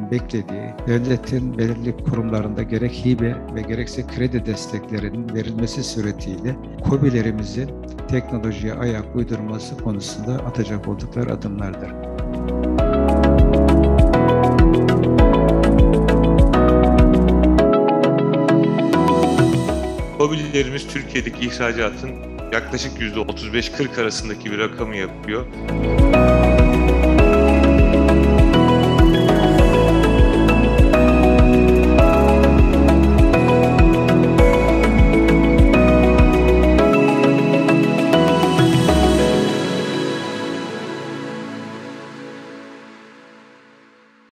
sektörünün beklediği, devletin belirli kurumlarında gerek hibe ve gerekse kredi desteklerinin verilmesi suretiyle KOBİ'lerimizin teknolojiye ayak uydurması konusunda atacak oldukları adımlardır. KOBİ'lerimiz Türkiye'deki ihracatın yaklaşık %35-40 arasındaki bir rakamı yapıyor.